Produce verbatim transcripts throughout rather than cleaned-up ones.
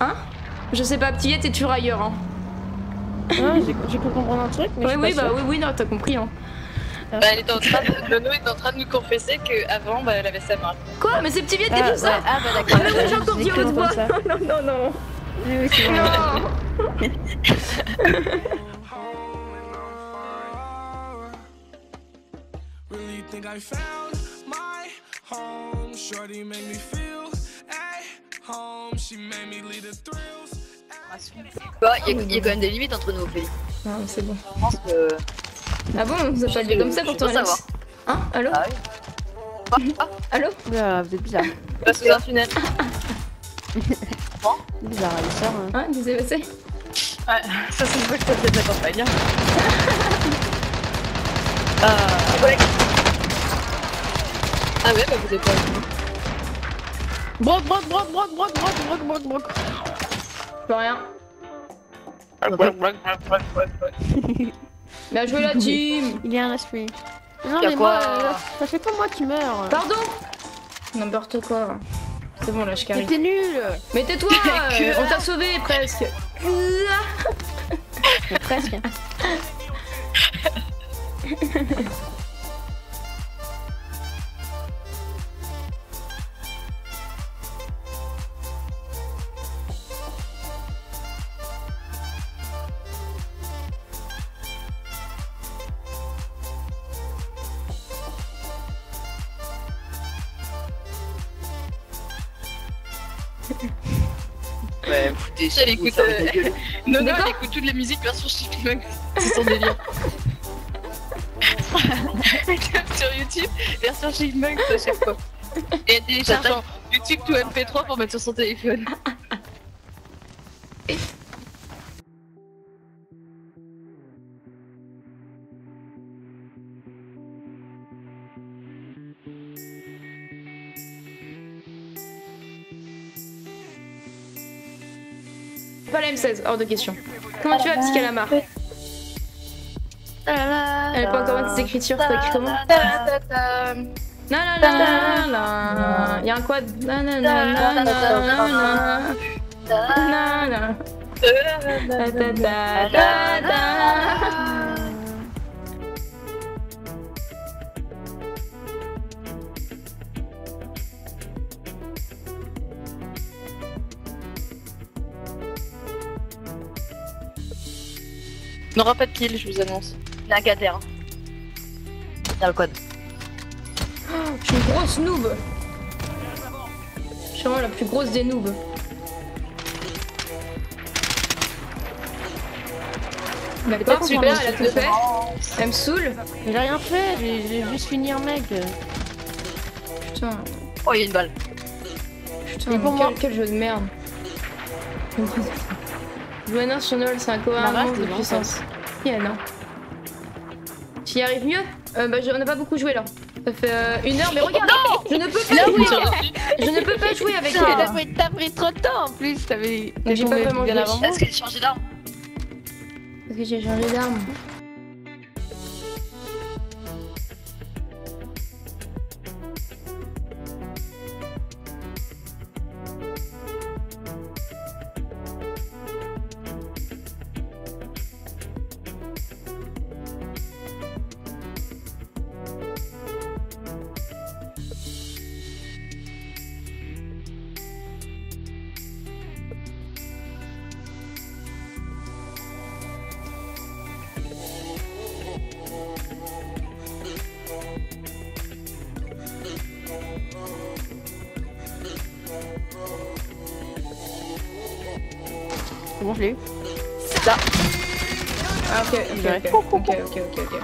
Hein? Je sais pas, petit t'es toujours ailleurs, hein. Ouais, j'ai cru comprendre un truc, mais ouais, je oui, suis pas bah sûre. oui, oui, non, t'as compris, hein. Bah, elle était en train de... Nono est en train de nous confesser qu'avant, bah, elle avait sa main. Quoi? Mais c'est petit vieux qui Ah, dit ça? ouais. Ah bah d'accord. Ah, mais oui, j'ai encore dit l'autre fois. Non, non, non. Oui, oui, c'est bon. Non. Really think I found my home. Shorty made me feel at home. She made me lead the thrills. Bah, il y, y a quand même des limites entre nous, Ophélie. Non, c'est bon. Je pense que... Ah bon, vous appelez bien comme ça pour toi, Alex? Hein? Allô? Ah oui. Ah, allô? Oula, vous êtes bizarre. pas sous un tunnel. Bon. Bizarre, elle sort. Hein. Hein? Des A V C? Ouais, ça c'est une fois que t'as fait de la campagne. euh... Ah ouais, bah vous êtes pas avec nous. Broc, broc, broc, broc, broc, broc, broc, broc, broc. Je peux rien. Broc, broc, broc, broc, broc, broc. Bien joué la team! Il y a un respect. Non Y'a mais quoi? moi, euh, ça fait pas moi qui meurs. Pardon? N'importe quoi. C'est bon, là, je Mais carry. t'es nul. Mais tais-toi! euh, On t'a sauvé, presque. Mais presque. Ouais, foutez, elle écoute... Euh... Nono, elle écoute toutes les musiques version Chipmunk. C'est son délire. Sur YouTube, version Chipmunk à chaque fois. Et elle télécharge en YouTube tout M P trois pour mettre sur son téléphone. Pas la M seize, hors de question. Comment tu vas, petit calamar? Elle a pas encore mis tes écritures, t'as écrit comment? Na na na na na. Y'a un quad. Na na na na na na na na. Da da da da da. On n'aura pas de kill, je vous annonce. Lagader. Dans le code. Je suis une grosse noob. Je suis vraiment la plus grosse des noobs. D'accord, super, elle a tout fait. Elle me saoule. J'ai rien fait, j'ai juste fini un mec. Putain. Oh, il y a une balle. Putain, Mais pour quel, moi. quel jeu de merde. Jouer National, c'est un commandement de puissance. Yeah, non. Tu y arrives mieux? euh, Bah, on n'a pas beaucoup joué là. Ça fait euh, une heure, mais regarde, je ne peux pas jouer. Je ne peux pas jouer avec T'as elle. pris, t'as pris trop de temps en plus, t'avais. J'ai pas vraiment joué. Est-ce qu'elle a changé d'arme? Parce que j'ai changé d'arme. Comment je l'ai eu? Là. Ah, ok, ok, ok, ok, ok, ok, ok.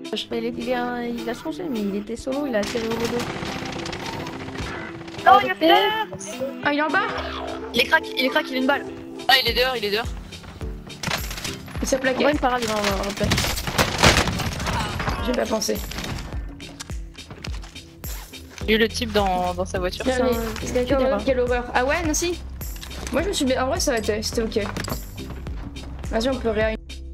Mais il, est, il, est un- il a changé, mais il était solo, il a atterri au dos. Oh, il a fait. Ah, il est en bas. Il est crack, il est crack, il a une balle. Ah, il est dehors, il est dehors. Il s'est plaqué. Ouais, une parade, il va en replay. J'ai pas pensé. J'ai eu le type dans, dans sa voiture. Tiens, un- mais- c'est quelle que des horreur, rats. quelle horreur. Ah ouais, non si. Moi je me suis bien. En vrai ça va être. C'était ok. Vas-y, on peut réagir.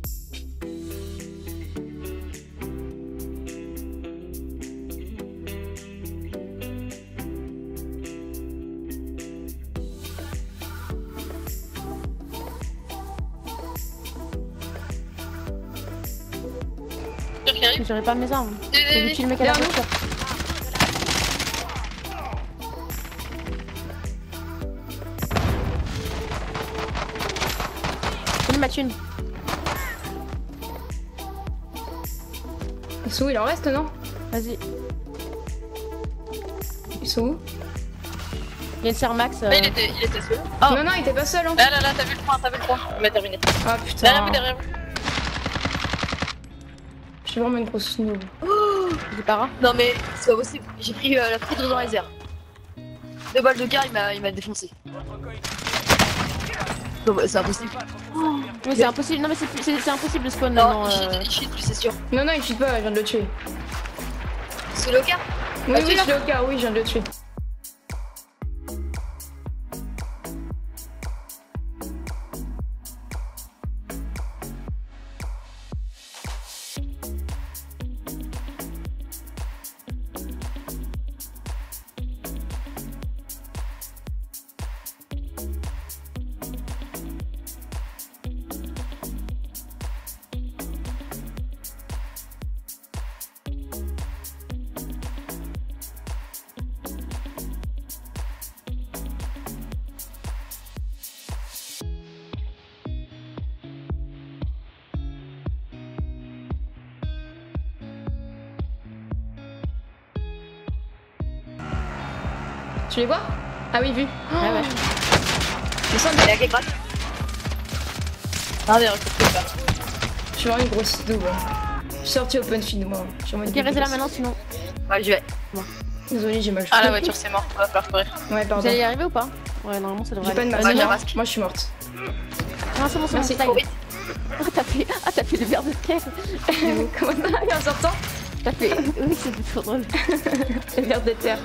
Qui arrive. J'aurais pas mes armes. Eh, J'ai eh, vu tuer le mec à la derrière nous. voiture. Il m'a tué une. Ils sont où? Il en reste, non? Vas-y. Ils sont où? Il y a une serre max. euh, Ah, il était, il était seul. Oh. Non, non, il était pas seul. Hein. Là, là, là, t'as vu le point, t'as vu le point. Il m'a terminé. Ah putain. Derrière vous, derrière vous. Je suis vraiment une grosse snob. J'ai pas rare. Non, mais c'est pas possible. J'ai pris euh, la foudre dans les airs. Deux balles de car, il m'a, il m'a défoncé. Non, bah, c'est impossible. Mais c'est impossible. Non, mais c'est plus- c'est c'est impossible de spawn Non, maintenant. il euh. cheat, il cheat, c'est sûr. Non, non, il tue pas, je viens de le tuer. C'est le car. Oui, Ah, oui, tu l'as je l'ai au cas, oui, je viens de le tuer. Tu les vois? Ah oui, vu. Ouais, ouais. Je sens Il y a quelqu'un. Non, mais recrute pas. Je suis vraiment une grosse snob. Je suis sortie open feed, moi. Je suis en mode Ok, restez là maintenant sinon. Ouais, j'y vais. Désolée, j'ai mal joué. Ah, la voiture, c'est mort. On va falloir courir. Ouais, Vous pardon. allez y arriver ou pas? Ouais, normalement ça devrait J'ai pas aller. de Ouais, masque. j'ai un Non, masque. moi, je suis morte. Non, c'est bon, c'est bon, Merci. c'est time. Ah, t'as fait... Ah, t'as fait le verre de terre. Comment ça? En sortant? T'as fait... Oui, c'est trop drôle. Le verre de terre.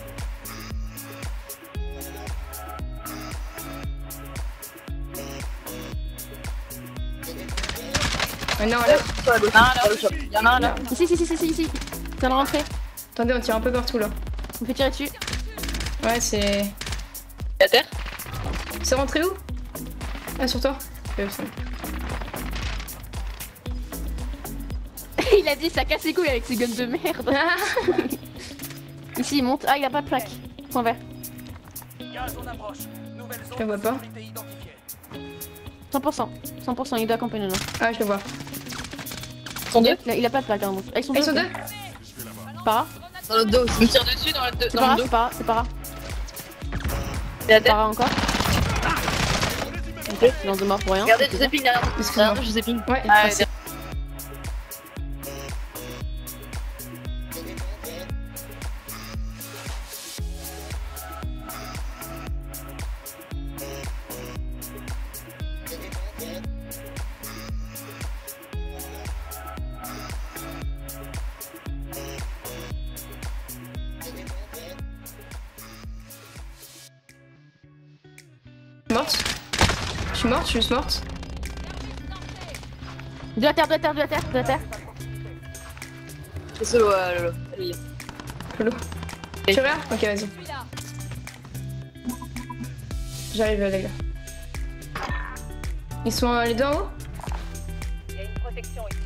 Mais non, là. Sur la gauche. Ah, là, il y en a un là. Ici, ici, ici, ici, ici. T'es en rentrée. Attendez, on tire un peu partout là. On me fait tirer dessus. Ouais, c'est. Il est à terre. C'est rentré où? Ah, sur toi? Ouais, c'est bon. Il a dit ça casse les couilles avec ses guns de merde. Ah, Ici, il monte. Ah, il a pas de plaque. Point vert. je le vois pas. cent pour cent. cent pour cent, il doit accompagner là. Ah, je le vois. Ils sont deux. Il a, il a pas de plaque, hein. donc. Ah, ils sont Ah, deux. ils sont ok. deux? C'est pas grave. Dans le dos. Il me tire dessus dans le, C'est dans pas le grave, dos. c'est pas grave, c'est pas grave. Il est à C'est pas terre. grave encore. Ok, il en demeure pour rien. Regardez, Ok. Joséphine derrière nous. Excuse-moi. Derrière nous, Joséphine. Ouais, Ah, merci. derrière. Morte. Je suis morte, je suis juste morte. De la terre, de la terre, de la terre, de la terre. C'est solo, euh, Lolo. Allez. Lolo. Tu regardes? Ok, vas-y. J'arrive, les gars. Ils sont euh, les deux en haut? Il y a une protection ici.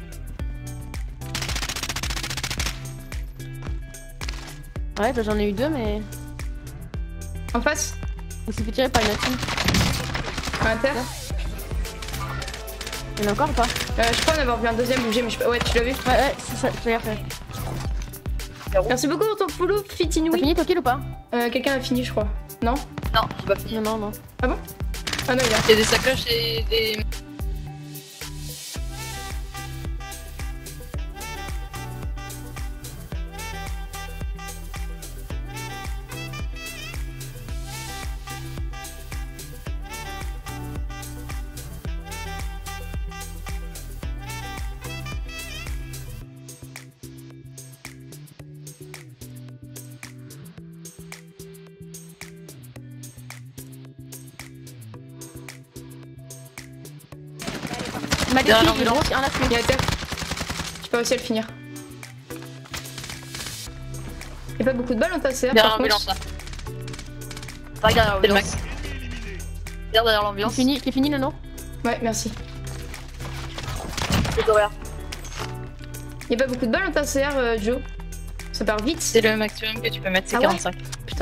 Ouais, bah, j'en ai eu deux, mais. En face? Il s'est fait tirer par une autre team. À terre? Il y en a encore ou pas? Euh, je crois en avoir vu un deuxième bouger, mais je sais pas. Ouais, tu l'as vu? Ouais, ouais, c'est ça, j'ai fait. Merci beaucoup pour ton follow, T'as Fitinoui. fini ton kill ou pas? Euh, quelqu'un a fini, je crois. Non? Non, j'ai pas fini. Non, non, non. Ah bon? Ah non, il a. Il y a des sacoches et des. Ma Derrière défi, il est gros, l'ambulance. un à tuer. Il est à terre. J'ai pas réussi à le finir. Y'a pas beaucoup de balles dans ta C R Derrière par l'ambulance contre. là. Regarde derrière l'ambulance. Regarde derrière Qui l'ambulance. fini, qui fini, Nono? Ouais, merci. C'est horaire. Y'a pas beaucoup de balles dans ta C R, euh, Joe. Ça part vite. C'est le maximum que tu peux mettre, c'est Ah ouais quarante-cinq. Putain.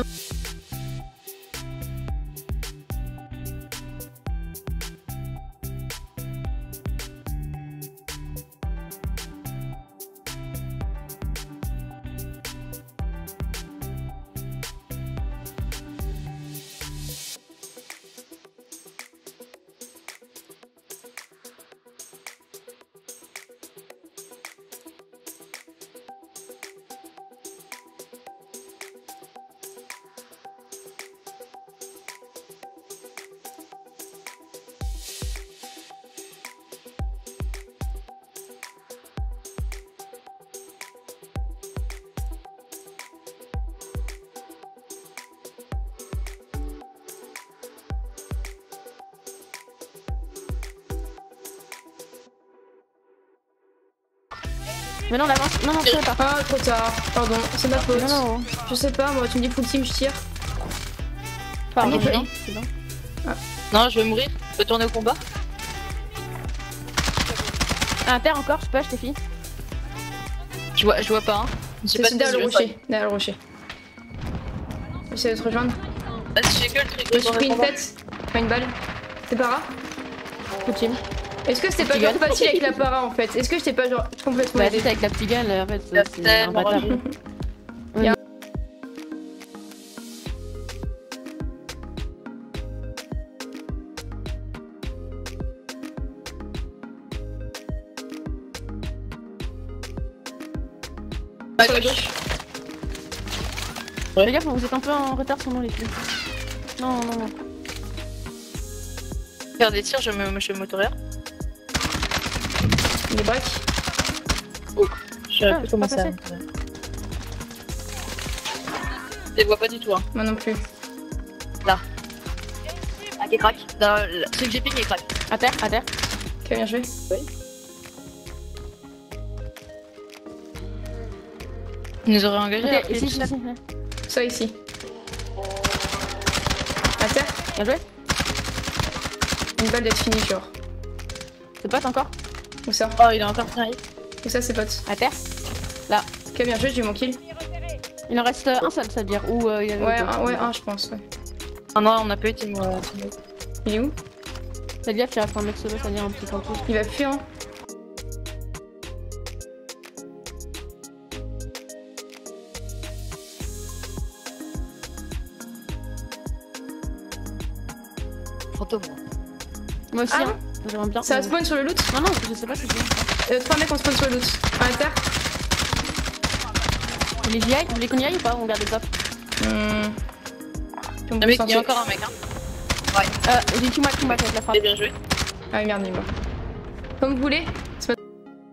Mais non, on avance. Non, non, tu pas. Ah, trop tard. Pardon, c'est ma faute. Non, non. Je sais pas, moi, tu me dis full team, je tire. Pardon, Ah, non, non. c'est bon. Non, je vais mourir. Je peux tourner au combat. Ah, à terre encore, je peux, je t'ai fini. Je vois, je vois pas. Hein. Je sais C'est pas derrière si le je vais rocher. Derrière le rocher. J'essaie de te rejoindre. Vas-y, j'ai que le truc. Je me suis pris une tête. Pas une balle. C'est para. Full team. Est-ce que c'était pas Petit genre gun. facile avec la para en fait? Est-ce que j'étais pas genre complètement Bah, aidée? juste avec la petite gueule, en fait, La c'est un tête, bâtard. Y a- À gauche. Fais gaffe, vous êtes un peu en retard sur nous, les filles. Non, non, non. Faire des tirs, je me je me motoraire. Il est braque. Je sais Ah, plus je comment peux ça. pas Je les vois pas du tout. Hein. Moi non plus. Ah, qui craque. Dans le truc que j'ai ping, il craque. À terre, à terre. Ok, bien joué. Ils nous auraient engagés. Ok, après, ici, tout ici, ça. ici. Ça ici. À terre. Bien joué. Une balle d'être finie, genre. C'est pote encore. Où ça? Oh, il est encore tiré. Où ça, c'est pote? À terre. Ok, bien joué, j'ai eu mon kill. Il en reste un seul, ça veut dire. Ou euh, il y avait. Ouais, autre. un, ouais, un, je pense, ouais. Ah non, on a pas eu team. euh, team. Il est où? Fais gaffe, il reste un mec solo, ça veut dire un petit campus. Il va fuir, hein. Fantôme. Moi aussi, Ah hein. J'aimerais bien. Ça spawn sur le loot? Non, non, je sais pas si c'est. Euh, trois mecs on spawn sur le loot. Un à terre. Vous voulez que j'y aille Vous voulez qu'on y aille ou pas On garde le top. Hmm. Un mec, il y a encore un mec. Hein. Euh, j'ai tout match, tout match avec la frappe. Il est bien joué. Ah oui, merde, il est mort. Comme vous voulez. C'est pas...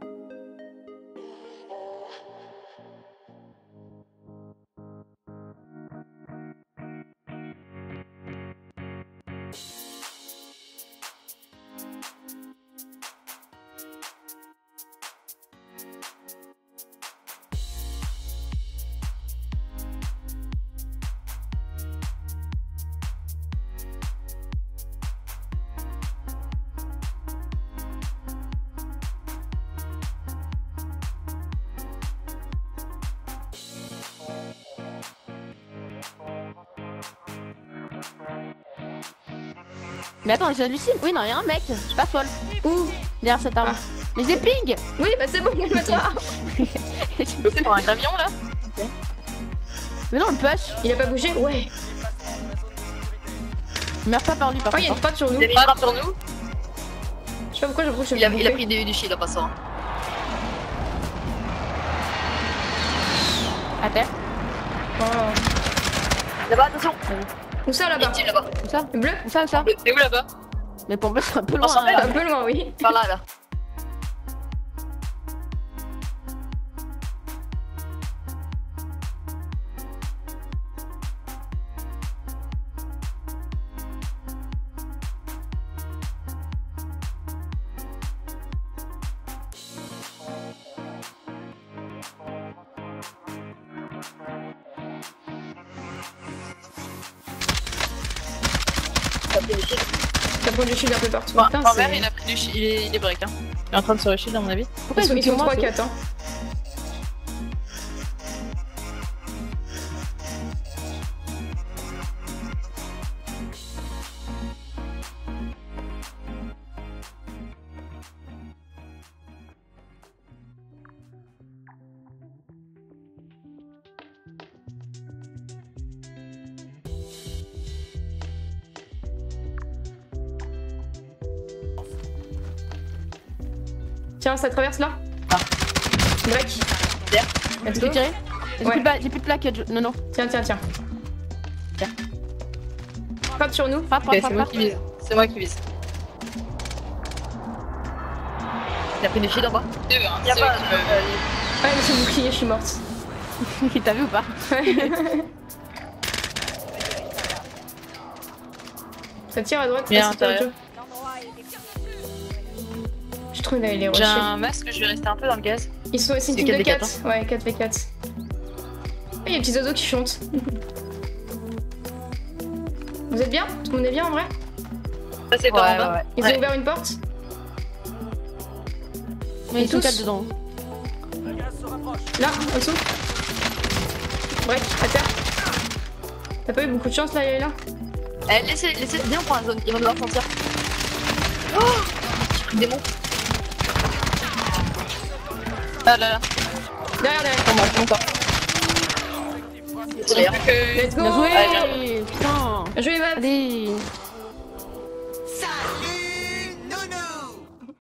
Mais attends, j'hallucine. Oui, non, il y a un mec. Je suis pas folle. Ouh. Derrière cette arme. Mais j'ai ping. Oui, bah c'est bon, calme-toi. Tu peux prendre un camion là. Mais non, le push. Il a pas bougé? Ouais. Meurs pas par lui, par Oh, il y a contre. une frappe sur nous. Il a mis une frappe sur nous. Je sais pas pourquoi j'ai l'impression que Il a, je vais il a bouffer. pris du, du shield en passant. À terre. Oh. Là-bas, attention. Où ça Il y a là-bas? une team là-bas. Où ça Bleu? Où ça, où ça T'es où là-bas? Mais pour moi, c'est un peu loin. s'en hein. Un peu loin, oui. Par là, là. des missiles. Ça prend du shield un peu partout. Bon, Putain, en c'est- vert, il a pris du shield, il est, il est break. Hein. Il est en train de se rushield à mon avis. Pourquoi ils sont, ils sont trois quatre hein. Tiens, ça traverse là. Ah. Break. Bien. Let's Tu go. peux tirer? J'ai Ouais. plus de ba- j'ai plus de plaques, Jo- non non. Tiens, tiens, tiens. Tiens. Frappe sur nous. Frappe, Ok, frappe, c'est moi frappe. qui vise. C'est moi qui vise. Il a pris des shields en bas. Deux, hein. Y'a c'est pas. eux qui me- Ouais, mais c'est le bouclier, je suis morte. T'as vu ou pas? Ça tire à droite. Bien, ah, c'est toi, intérieur. Jo. Je trouve qu'il est J'ai rushés. un masque, je vais rester un peu dans le gaz. Ils sont aussi une C'est team de quatre v quatre, quatre. Ouais, quatre v quatre. Ah, il y a des petits oiseaux qui chantent. Vous êtes bien? Tout le monde est bien en vrai? Ça, c'est par en bas. ouais. Ils Ouais. ont ouvert une porte? Mais ils sont tous. quatre dedans. Là, en dessous. Break, à terre. T'as pas eu beaucoup de chance là, Yaela? Eh, laissez, laissez, viens, on prend la zone, ils vont devoir sentir. Oh, j'ai pris des mots. Ah là là, Derrière, derrière. on marche encore. Let's go! Bien joué! Allez, Putain! Jouez, Eva! Allez!